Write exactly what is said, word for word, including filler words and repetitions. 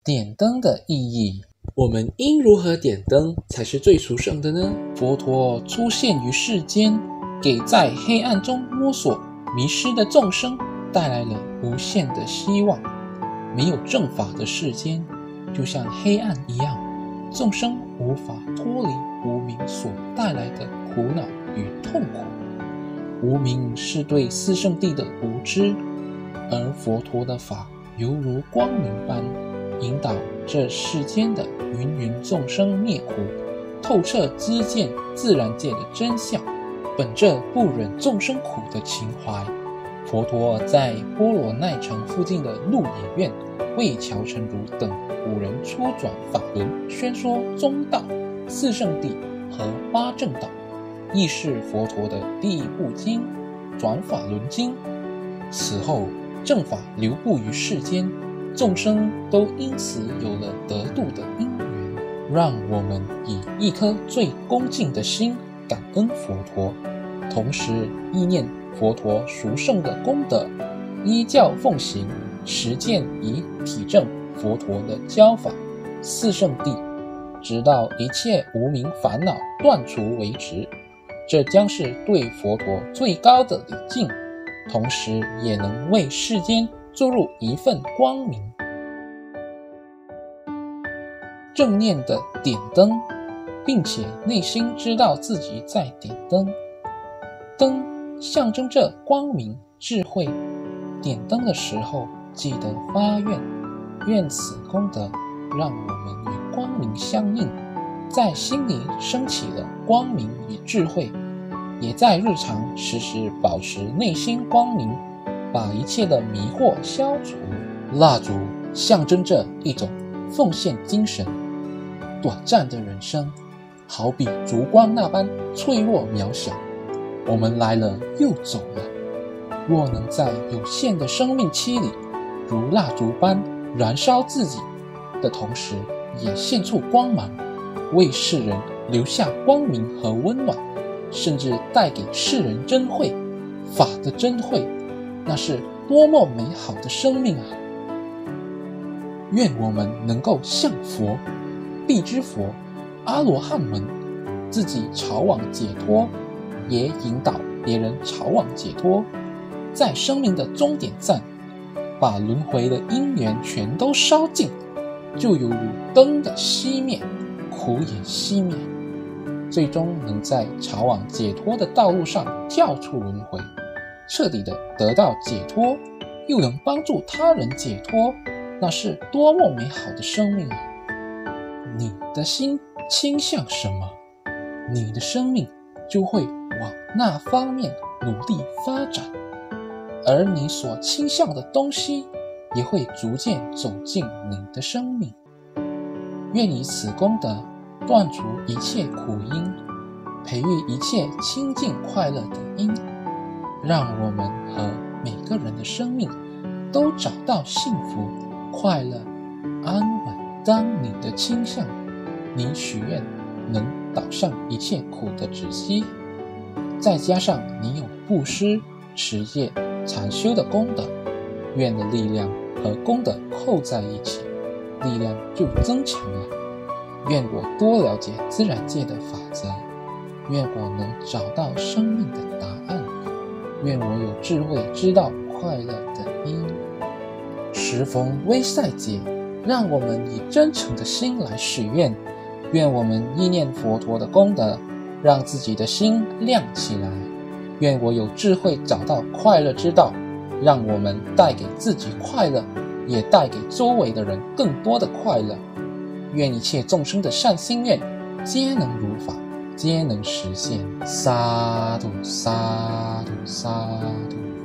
点灯的意义，我们应如何点灯才是最殊胜的呢？佛陀出现于世间，给在黑暗中摸索迷失的众生带来了无限的希望。没有正法的世间，就像黑暗一样，众生无法脱离无明所带来的苦恼与痛苦。无明是对四圣谛的无知，而佛陀的法犹如光明般引导这世间的芸芸众生灭苦，透彻知见自然界的真相。本着不忍众生苦的情怀，佛陀在波罗奈城附近的鹿野苑为乔成儒等五人出转法轮，宣说中道、四圣谛和八正道，亦是佛陀的第一部经《转法轮经》。此后正法流布于世间，众生都因此有了得度的因缘。让我们以一颗最恭敬的心感恩佛陀，同时意念佛陀殊胜的功德，依教奉行，实践以体证佛陀的教法四圣谛，直到一切无明烦恼断除为止。这将是对佛陀最高的礼敬，同时也能为世间注入一份光明。正念的点灯，并且内心知道自己在点灯。灯象征着光明智慧，点灯的时候记得发愿，愿此功德让我们与光明相应，在心里升起了光明与智慧，也在日常时时保持内心光明，把一切的迷惑消除。蜡烛象征着一种奉献精神，短暂的人生好比烛光那般脆弱渺小，我们来了又走了。若能在有限的生命期里如蜡烛般燃烧自己的同时，也献出光芒，为世人留下光明和温暖，甚至带给世人真慧，法的真慧，那是多么美好的生命啊！愿我们能够像佛、必知佛、阿罗汉们，自己朝往解脱，也引导别人朝往解脱，在生命的终点站，把轮回的因缘全都烧尽，就犹如灯的熄灭，苦也熄灭，最终能在朝往解脱的道路上跳出轮回，彻底的得到解脱，又能帮助他人解脱，那是多么美好的生命啊！你的心倾向什么，你的生命就会往那方面努力发展，而你所倾向的东西也会逐渐走进你的生命。愿以此功德断除一切苦因，培育一切清净快乐的因，让我们和每个人的生命都找到幸福、快乐、安稳。当你的倾向，你许愿能导向一切苦的止息，再加上你有布施、持戒、禅修的功德，愿的力量和功德扣在一起，力量就增强了。愿我多了解自然界的法则，愿我能找到生命的答案，愿我有智慧知道快乐的因。时逢威赛节，让我们以真诚的心来许愿，愿我们意念佛陀的功德，让自己的心亮起来。愿我有智慧找到快乐之道，让我们带给自己快乐，也带给周围的人更多的快乐。愿一切众生的善心愿皆能如法，皆能实现。萨埵萨埵萨埵。